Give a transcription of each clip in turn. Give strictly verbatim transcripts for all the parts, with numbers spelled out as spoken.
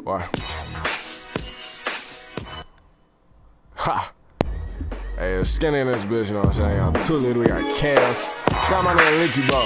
Why? Ha! Hey, it's Skinny in this bitch, you know what I'm saying? I'm too little, we got Quellz. Shout out my nigga Licky Ball.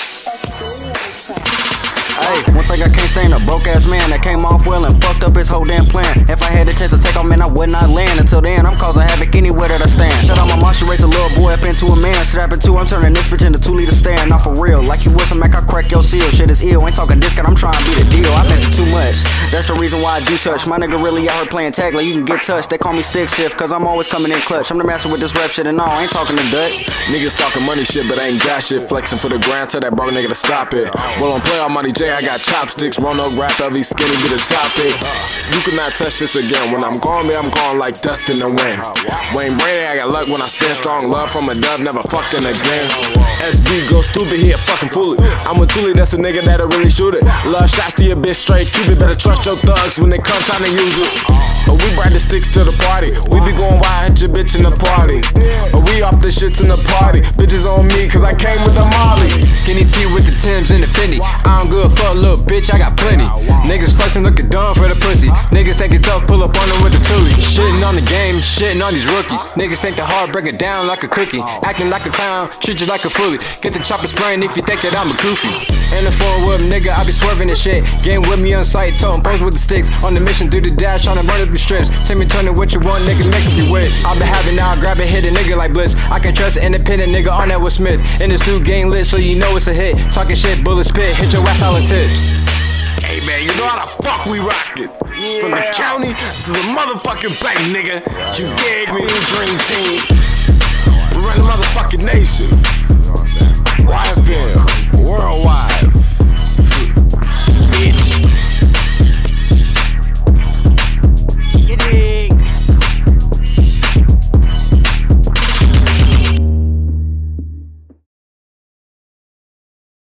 Hey, one thing I can't stand, a broke ass man that came off well and fucked up his whole damn plan. If I had the chance to take off, man, I would not land. Until then, I'm causing havoc anywhere that I stand. Shut up, my monster, raise a little boy up into a man. Strapping two, I'm turning this bitch into two liter stand. Not for real, like you was some Mac, I crack your seal. Shit is ill, ain't talking discount, I'm trying to be the deal. I've been through too much, that's the reason why I do such. My nigga really out here playing tag like you can get touched. They call me stick shift, cause I'm always coming in clutch. I'm the master with this rap shit and all, I ain't talking to Dutch. Niggas talking money shit, but I ain't got shit. Flexing for the grind, tell that broke nigga to stop it. Roll on play all money J, I got chopsticks. Roanoke rap, LVSkinny be the topic. You cannot touch this again. When I'm gone, me, I'm gone like dust in the wind. Wayne Brady, I got luck when I spend strong love from a dove, never fucking again. S B go stupid, he a fucking fool. I'm a toolie, that's a nigga that'll really shoot it. Love shots to your bitch straight, keep it, better trust your thugs when they come time to use it. But we brought the sticks to the party. We be going wild, hit your bitch in the party. But we off the shits in the party. Bitches on me, cause I came with the Molly. Skinny T with the Timbs and the Fendi. I don't good for a little bitch, I got plenty. Niggas flexing, looking dumb for the pussy. Niggas think it tough, pull up on them with the toolie. Shitting on the game, shitting on these rookies. Niggas think the hard, break it down like a cookie. Acting like a clown, treat you like a fully. Get the chopper spraying if you think that I'm a goofy. In the four whip, nigga, I be swerving this shit. Getting with me on sight, toting pose with the sticks. On the mission through the dash, trying to run up the strips. Tell me turn it what you want, nigga, make it be wish. I been having now, grab it, hit a nigga like Blitz. I can trust an independent nigga on that with Smith. In this dude game lit, so you know it's a hit. Talking shit, bullet spit, hit your ass all the tips. Hey man, you know how the fuck we rock it. From the county to the motherfucking bank, nigga. You gave me the dream team. We run the motherfucking nation. Y F M, worldwide.